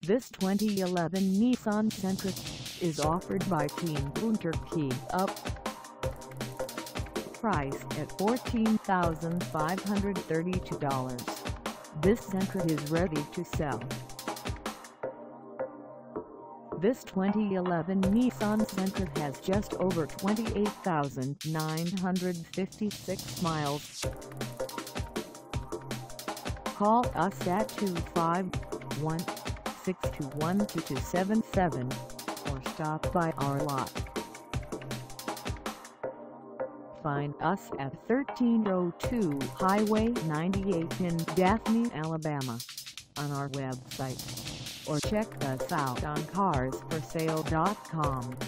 This 2011 Nissan Sentra is offered by Team Gunther Kia. Price at $14,532. This Sentra is ready to sell. This 2011 Nissan Sentra has just over 28,956 miles. Call us at 251-621-2277 or stop by our lot. Find us at 1302 Highway 98 in Daphne, Alabama, on our website, or check us out on carsforsale.com.